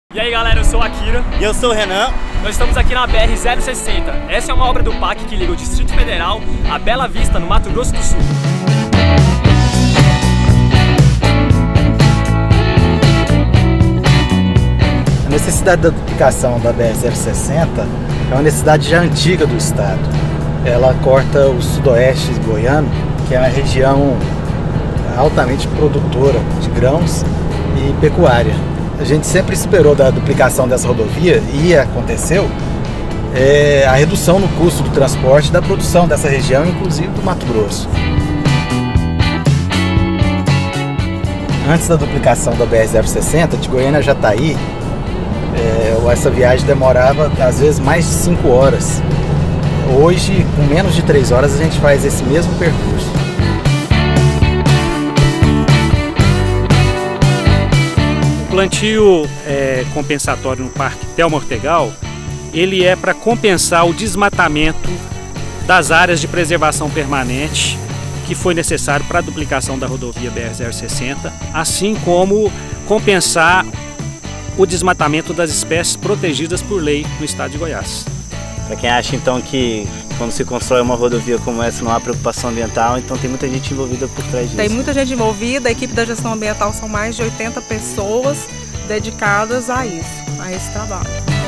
E aí galera, eu sou a Akira. E eu sou o Renan. Nós estamos aqui na BR-060. Essa é uma obra do PAC que liga o Distrito Federal a Bela Vista, no Mato Grosso do Sul. A necessidade da duplicação da BR-060 é uma necessidade já antiga do estado. Ela corta o sudoeste goiano, que é uma região altamente produtora de grãos e pecuária. A gente sempre esperou da duplicação dessa rodovia, e aconteceu, a redução no custo do transporte e da produção dessa região, inclusive do Mato Grosso. Antes da duplicação da BR-060, de Goiânia a Jataí, essa viagem demorava às vezes mais de 5 horas. Hoje, com menos de 3 horas, a gente faz esse mesmo percurso. O plantio compensatório no Parque Thelma Ortegal, ele é para compensar o desmatamento das áreas de preservação permanente que foi necessário para a duplicação da rodovia BR-060, assim como compensar o desmatamento das espécies protegidas por lei no estado de Goiás. Para quem acha então que quando se constrói uma rodovia como essa não há preocupação ambiental, então tem muita gente envolvida por trás disso. Tem muita gente envolvida, a equipe da gestão ambiental são mais de 80 pessoas dedicadas a isso, a esse trabalho.